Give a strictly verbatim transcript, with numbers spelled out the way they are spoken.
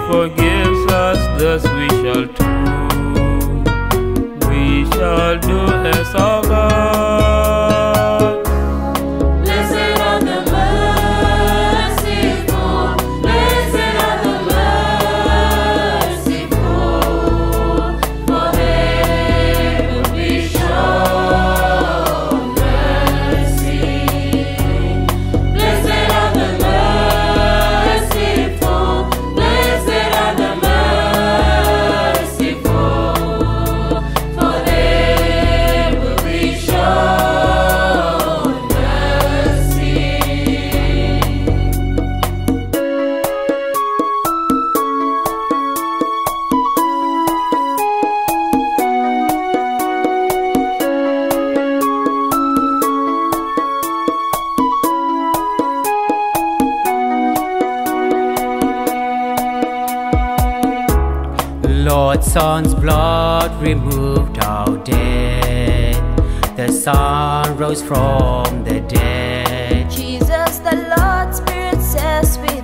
forgives us, thus we shall too. We shall do as our God. Blessed are the merciful, blessed are the merciful, for they will be shown mercy. Blessed are the merciful, blessed are the merciful, for they will be shown mercy. Lord's Son's blood removed our debt. The Son rose from the dead. Jesus, the Lord's Spirit says we